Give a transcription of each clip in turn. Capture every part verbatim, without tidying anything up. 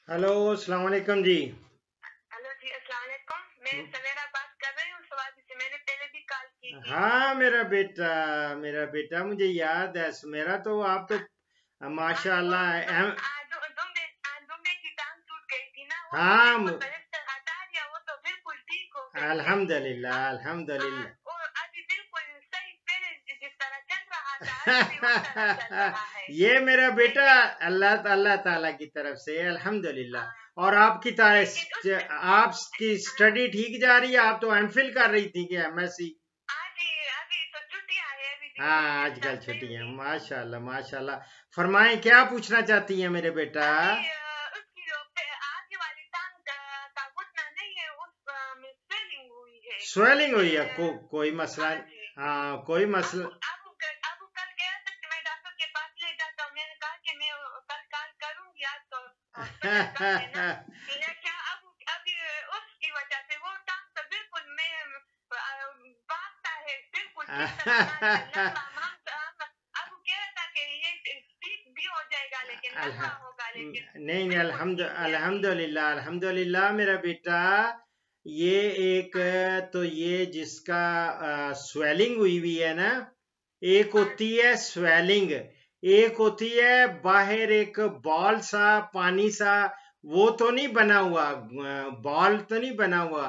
Hello अस्सलाम वालेकुम जी। Hello जी, अस्सलाम वालेकुम। मैं सवेरा बात कर रही हूँ स्वाति से। मैंने पहले भी कॉल की थी। हाँ मेरा बेटा, मेरा बेटा मुझे याद है। मेरा तो आप तो माशाल्लाह आज एम, आज दुम्बे आज दुम्बे की टांग टूट गई थी ना, वो तो हाँ बिल्कुल मु- प्लास्टर हटा दिया, वो तो बिल्कुल ठीक हो गई है। अल्हम्दुलिल्लाह अब हाँ, अल्हम्दुलिल्लाह। और अभी बिल्कुल सही, पहले जिस तरह चल रहा था अभी भी उस तरह चल रहा है। ये मेरा बेटा लेकिन अल्लाह अल्लाह ताला की तरफ से अल्हम्दुलिल्लाह। हाँ, और आपकी लेकिन उस तरह आपकी हाँ, स्टडी ठीक जा रही है? आप तो एमफिल कर रही थी कि एमएससी? आज ही अभी तो छुट्टियां है, अभी हाँ धीरे धीरे आजकल स्टार्ट छुट्टी है। करूंगी। माशाल्लाह माशाल्लाह। फरमाएं क्या पूछना चाहती हैं मेरे बेटा? अभी अ, उसकी जो पे- आगे वाली टांग का, का घुटना नहीं है, उस अ, में स्वेलिंग हुई है। स्वेलिंग हुई है? को, मैं कोई मसला? हाँ जी। हाँ कोई अब मसला। अब अब कल गया था कि मैं डॉक्टर के पास ले जाता हूँ, मैंने कहा कि मैं कल कॉल करूंगी, आज तो हॉस्पिटल कल है ना। लेकिन अब अभी उसकी वजह से वो टांग तो बिल्कुल मैं अ, भागता है बिल्कुल ठीक तरह माशाल्लाह। हम हम अब कह रहा था कि ये ठीक भी हो जाएगा, लेकिन अल्ह लंबा होगा, लेकिन नहीं नहीं, बिल्कुल अल्हम्द ठीक है अभी। अल्हम्दुलिल्लाह अल्हम्दुलिल्लाह मेरा बेटा। ये एक, हाँ तो ये जिसका स्वेलिंग हुई हुई है ना, एक हाँ होती जी। है स्वेलिंग, एक होती है बाहर एक बॉल सा पानी सा। वो तो नहीं बना हुआ, बॉल तो नहीं बना हुआ?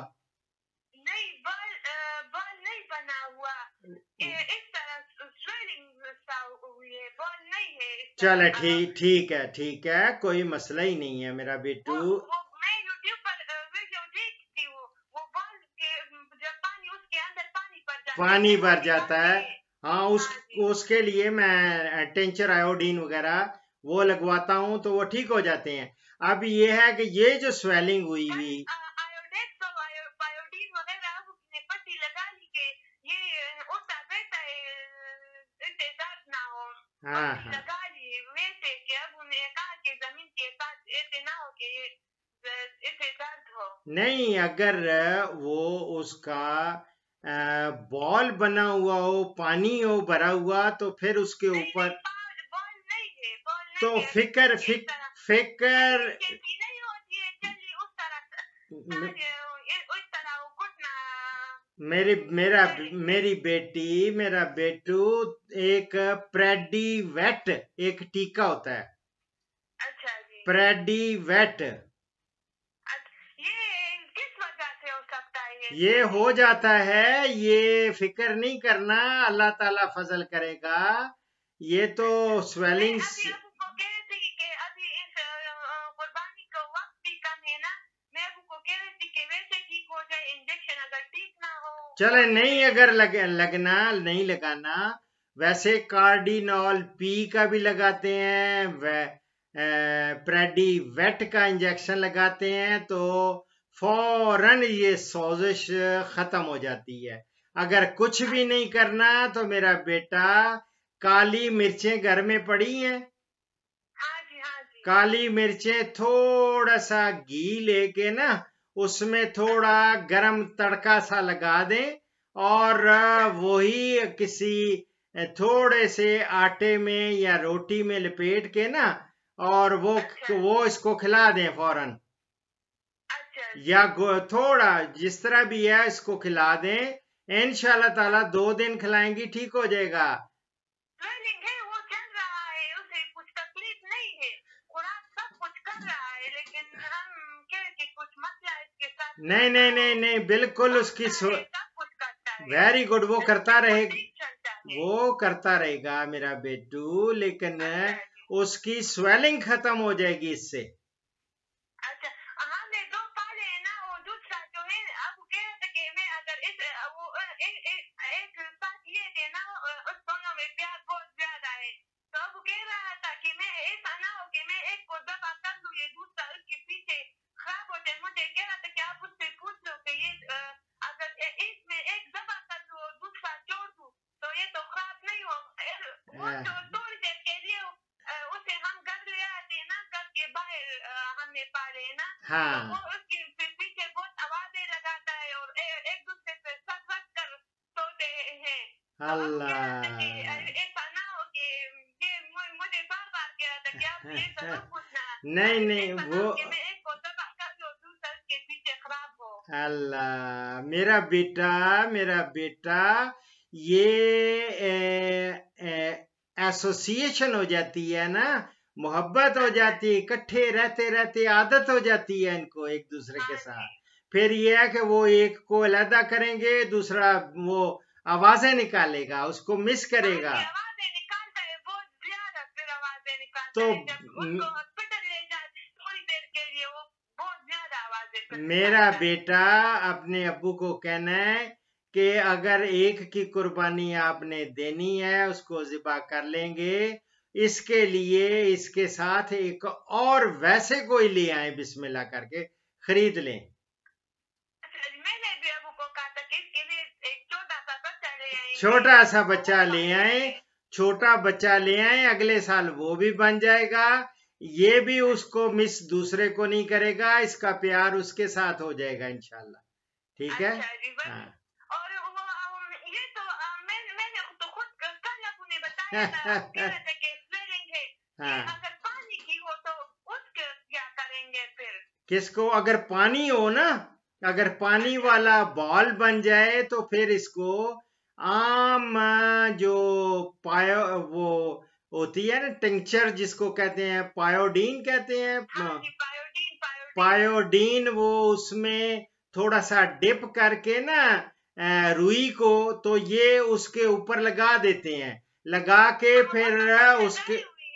नहीं, बॉल बॉल नहीं बना हुआ। ये इस तरह स्वेलिंग सा हुई है, बॉल नहीं है इस चल तरह। अ, ठीक ठीक है ठीक है, कोई मसला ही नहीं है मेरा वो बेटू। वो मैं यूट्यूब पर अ, वीडियो देखी थी। वो वो बॉल के जब पानी उसके अंदर पानी भर जाता है, पानी फिर वो भर जाता निकालते है। हैं। हाँ उस हाँ जी। उसके लिए मैं टेंचर आयोडीन वगैरह वो लगवाता हूँ तो वो ठीक हो जाते हैं। अब ये है कि ये जो स्वेलिंग हुई बस हुई। आयोडेक्स और आयो- बायोडीन वगैरह अब उसने पट्टी लगा ली के ये उठता बैठा है, इससे दर्द ना हो। हाँ पट्टी हाँ। लगा ली वैसे कि अब उन्हें कहा कि जमीन के साथ ऐसे ना हो कि ये ऐसे दर्द हो। नहीं अगर वो उसका बॉल बना हुआ हो, पानी हो भरा हुआ, तो फिर उसके नहीं नहीं, ऊपर बॉल बॉल नहीं है, बॉल तो नहीं है। फिकर इस फिक तरह फिकर चली जैसी नहीं होती है, चली उस तरह ताज, उस तरह वो घुटना मेरी मेरा स्वेलिंग है। मेरी बेटी, मेरा बेटू, एक प्रेडी वेट एक टीका होता है। अच्छा जी। Pretty wait. अच्छा, ये किस वजह से हो सकता है ये ये हो स्वेलिंग? जाता है, ये फिक्र नहीं करना, अल्लाह ताला फजल करेगा। ये तो अच्छा, मैं स्वेलिंग। अभी आपको कह रही थी कि अभी इस अ, अ, कुर्बानी का वक्त भी कम है ना। मैं आपको कह रही थी कि वैसे ठीक हो जाए, इंजेक्शन अगर ठीक ना हो चले और नहीं, ये अगर लग, लगना नहीं लगाना। वैसे कार्डिनॉल पी का भी लगाते हैं, वे प्रेडी वेट का इंजेक्शन लगाते हैं, तो फौरन ये सोजिश खत्म हो जाती है। अगर कुछ भी नहीं करना तो मेरा बेटा, काली मिर्चें घर में पड़ी हैं, हाँ जी हाँ जी। काली मिर्चें थोड़ा सा घी लेके ना, उसमें थोड़ा अच्छा गरम तड़का सा लगा दें, और अ, अच्छा वही किसी अ, थोड़े से आटे में या रोटी में लपेट के ना, और वो अच्छा वो इसको खिला दें फौरन। अच्छा जी। या गो- थोड़ा जिस तरह भी है इसको खिला दें, इंशाल्लाह हाँ, ताला दो दिन खिलाएंगी ठीक हो जाएगा। स्वेलिंग है, वो चल रहा है, उसे कुछ तकलीफ नहीं है। खुराक सब कुछ कर रहा है, लेकिन हम कह रहे कि कुछ मसला इसके साथ ना नहीं ना नहीं हो। नहीं नहीं, बिल्कुल उसकी। भागता है, सब कुछ करता है, वेरी गुड, वो करता बिल्कुल रहे, ठीक चलता है। वो करता रहेगा मेरा बेटू, लेकिन अच्छा जी। उसकी स्वेलिंग खत्म हो जाएगी इससे। अच्छा, हमने दो पाले हैं ना, वो दूसरा जो है, अब कह रहे थे कि मैं अगर इस वो एक एक एक साथ ये थे ना, उस दोनों में प्यार बहुत ज्यादा है। तो अब कह रहा था कि मैं ऐसा ना हो कि मैं एक को दबा कर दूं, ये दूसरा उसके पीछे खराब हो जाए। मुझे कह रहा था कि आप उससे पूछ लो कि ये अ, अगर ए- एक में एक दबा कर दूं और दूसरा छोड़ दूं, तो ये तो खराब नहीं हो। वो अह, तो थोड़ी देर के लिए अ, उसे हम घर ले आते हैं ना, घर के बाहर अ, हमने पाले हैं ना। तो वो हाँ। उसके पी- पीछे बहुत आवाजें लगाता है और ए, एक दूसरे से सट सट कर सोते हैं। तो अब कह रहा था कि अ, अल्लाह। ऐसा ना हो कि ये मु- मुझे बार बार कह रहा था कि आप ऐसा मत पूछना। नहीं अ, नहीं ऐसा ना वो हो कि मैं एक اللہ میرا بیٹا میرا بیٹا یہ ایسوسیشن ہو جاتی ہے نا، محبت ہو جاتی ہے، اکٹھے رہتے رہتے عادت ہو جاتی ہے ان کو ایک دوسرے کے ساتھ. پھر یہ ہے کہ وہ ایک کو علیحدہ کریں گے، دوسرا وہ آوازیں نکالے گا، اس کو مس کرے گا. آوازیں نکالتا ہے بہت زیادہ، پھر آوازیں نکالتا تو ہے جب اس کو ہاسپٹل لے جاتے تھوڑی دیر کے لیے وہ بہت زیادہ آوازیں پھر میرا نکالتا ہے. بیٹا اپنے ابو کو کہنا ہے کہ اگر ایک کی قربانی آپ نے دینی ہے اس کو ذبح کر لیں گے، اس کے لیے اس کے ساتھ ایک اور ویسے کوئی لے آئیں، بسم اللہ کر کے خرید لیں. میں نے بھی ابو کو کہا تھا کہ اس کے لیے ایک چھوٹا سا بچہ لے آئیں گے. چھوٹا سا بچہ لے آئیں، چھوٹا بچہ لے آئیں، اگلے سال وہ بھی بن جائے گا، یہ بھی اس کو مس دوسرے کو نہیں کرے گا، اس کا پیار اس کے ساتھ ہو جائے گا انشاءاللہ. ٹھیک ہے؟ اچھا جی بس. ہاں. اور وہ یہ تو میں میں نے تو خود کل ابو نے بتایا تھا، آپ کہہ رہے تھے کہ سویلنگ ہے، ہاں. اگر پانی کی ہو تو اس کے کیا کریں گے پھر؟ کس کو؟ اگر پانی ہو نا، اگر پانی والا بال بن جائے تو پھر اس کو عام جو پایو وہ ہوتی ہے نا ٹنکچر جس کو کہتے ہیں پایوڈین کہتے ہیں، پایوڈین، وہ اس میں تھوڑا سا ڈپ کر کے نا روئی کو، تو یہ اس کے اوپر لگا دیتے ہیں، لگا کے پھر اس کے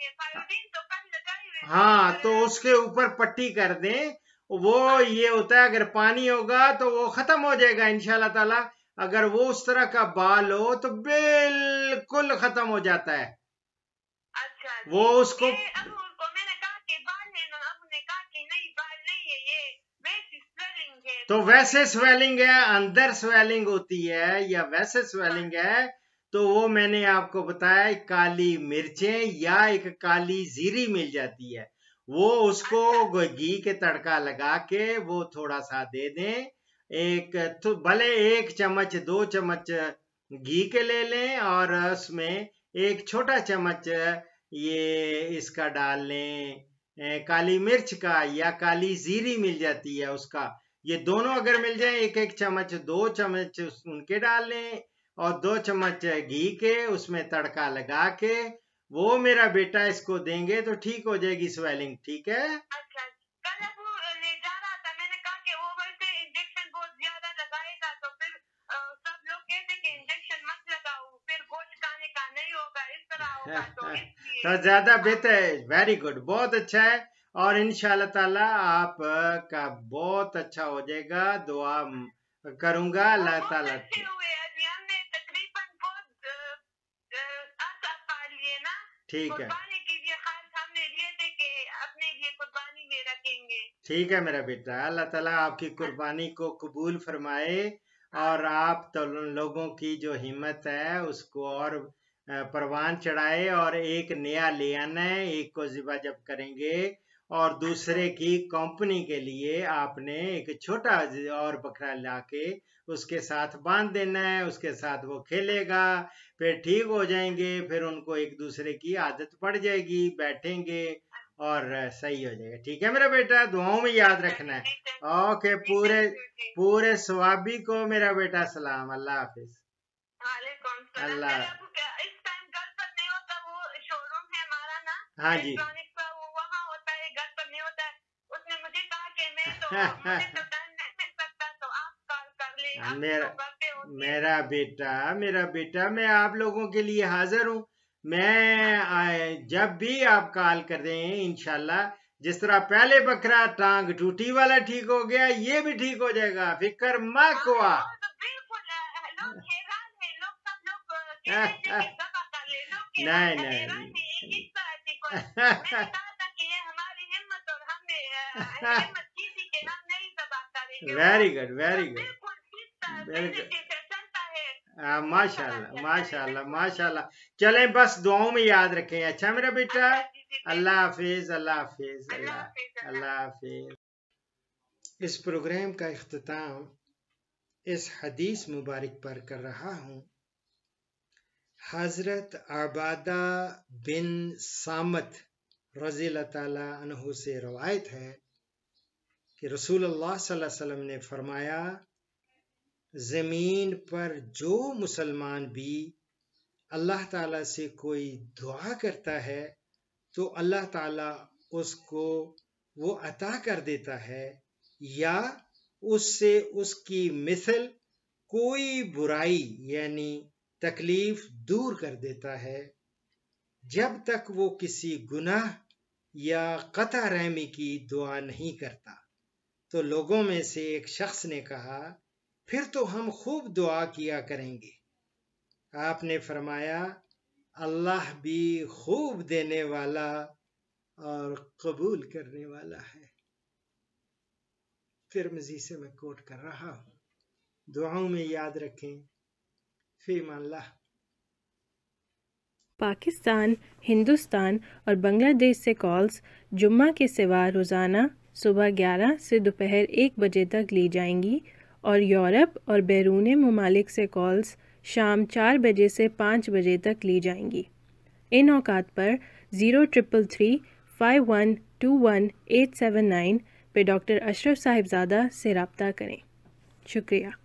ہاں تو اس کے اوپر پٹی کر دیں. وہ یہ ہوتا ہے اگر پانی ہوگا تو وہ ختم ہو جائے گا انشاءاللہ تعالی، اگر وہ اس طرح کا بال ہو تو بالکل ختم ہو جاتا ہے. اچھا وہ اس کو میں نے کہا کہ بال ہے نا، ابو نے کہا کہ نہیں بال نہیں ہے، یہ ویسی سویلنگ ہے. تو ویسے سویلنگ ہے، اندر سویلنگ ہوتی ہے یا ویسے سویلنگ ہے تو وہ میں نے آپ کو بتایا کالی مرچیں یا ایک کالی زیری مل جاتی ہے، وہ اس کو گھی کے تڑکا لگا کے وہ تھوڑا سا دے دیں، ایک بھلے ایک چمچ دو چمچ گھی کے لے لیں اور اس میں ایک چھوٹا چمچ یہ اس کا ڈال لیں کالی مرچ کا، یا کالی زیری مل جاتی ہے اس کا، یہ دونوں اگر مل جائیں ایک ایک چمچ دو چمچ ان کے ڈال لیں اور دو چمچ گھی کے اس میں تڑکا لگا کے وہ میرا بیٹا اس کو دیں گے تو ٹھیک ہو جائے گی سویلنگ. ٹھیک ہے؟ اچھا کل ابو لے جا رہا تھا، میں نے کہا کہ وہ ویسے انجیکشن بہت زیادہ لگائے گا تو پھر سب لوگ کہتے کہ انجیکشن مت لگاؤ، پھر گوشت کھانے کا نہیں ہوگا، اس طرح ہوگا، تو اس لیے تو زیادہ بہتر ہے. ویری گڈ، بہت اچھا ہے، اور انشاءاللہ تعالی آپ کا بہت اچھا ہو جائے گا، دعا کروں گا اللہ تعالیٰ. ٹھیک ہے ٹھیک ہے میرا بیٹا، اللہ تعالیٰ آپ کی قربانی کو قبول فرمائے اور آپ لوگوں کی جو ہمت ہے اس کو اور پروان چڑھائے، اور ایک نیا لے آنا ہے، ایک کو ذبح جب کریں گے اور دوسرے کی کمپنی کے لیے آپ نے ایک چھوٹا اور بکرا لا کے اس کے ساتھ باندھ دینا ہے، اس کے ساتھ وہ کھیلے گا، پھر ٹھیک ہو جائیں گے، پھر ان کو ایک دوسرے کی عادت پڑ جائے گی، بیٹھیں گے اور صحیح ہو جائے گا. ٹھیک ہے میرا بیٹا، دعاؤں میں یاد رکھنا ہے. اوکے، پورے پورے ثوابی کو میرا بیٹا سلام. اللہ حافظ. اللہ ہاں جی میرا میرا بیٹا میرا بیٹا میں آپ لوگوں کے لیے حاضر ہوں. میں جب بھی آپ کال کر رہے ہیں انشاءاللہ، جس طرح پہلے بکرا ٹانگ ٹوٹی والا ٹھیک ہو گیا، یہ بھی ٹھیک ہو جائے گا، فکر مت ہوا. نہیں نہیں very good very good very good. ماشاء اللہ ماشاء اللہ ماشاء اللہ. چلیں بس دعاؤں میں یاد رکھیں. اچھا میرا بیٹا، اللہ حافظ اللہ حافظ اللہ اللہ حافظ. اس پروگرام کا اختتام اس حدیث مبارک پر کر رہا ہوں. حضرت عبادہ بن صامت رضی اللہ تعالی عنہ سے روایت ہے کہ رسول اللہ صلی اللہ علیہ وسلم نے فرمایا زمین پر جو مسلمان بھی اللہ تعالیٰ سے کوئی دعا کرتا ہے تو اللہ تعالیٰ اس کو وہ عطا کر دیتا ہے یا اس سے اس کی مثل کوئی برائی یعنی تکلیف دور کر دیتا ہے جب تک وہ کسی گناہ یا قطع رحمی کی دعا نہیں کرتا۔ تو لوگوں میں سے ایک شخص نے کہا پھر تو ہم خوب دعا کیا کریں گے۔ آپ نے فرمایا اللہ بھی خوب دینے والا اور قبول کرنے والا ہے۔ ترمذی سے میں کوٹ کر رہا ہوں۔ دعاؤں میں یاد رکھیں۔ فی امان اللہ۔ پاکستان، ہندوستان اور بنگلہ دیش سے کالز جمعہ کے سوا روزانہ صبح گیارہ سے دوپہر ایک بجے تک لی جائیں گی اور یورپ اور بیرون ممالک سے کالز شام چار بجے سے پانچ بجے تک لی جائیں گی۔ ان اوقات پر zero triple three five one two one eight seven nine پہ ڈاکٹر اشرف صاحبزادہ سے رابطہ کریں۔ شکریہ۔